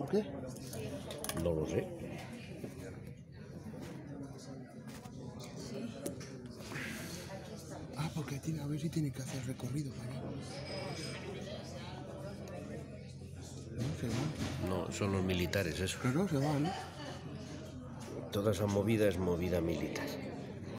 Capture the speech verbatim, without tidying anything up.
¿Por qué? No lo sé. Ah, porque tiene, a ver si tiene que hacer recorrido para allá. No, se van. No, son los militares, eso. Claro, se van, ¿no? Toda esa movida es movida militar.